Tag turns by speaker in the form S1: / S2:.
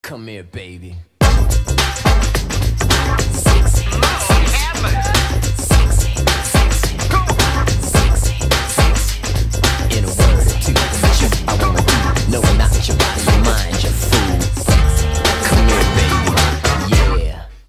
S1: Come here, baby. In a word or two, I wanna do, no, not your body, your mind, your fool.